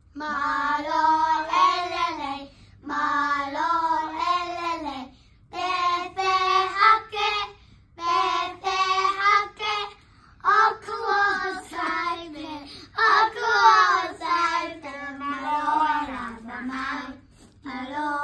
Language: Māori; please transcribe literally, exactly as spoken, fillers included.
Malo elele, malo elele, pepe hake, pepe hake, akuo saibe, akuo saibe, malo elele, malo.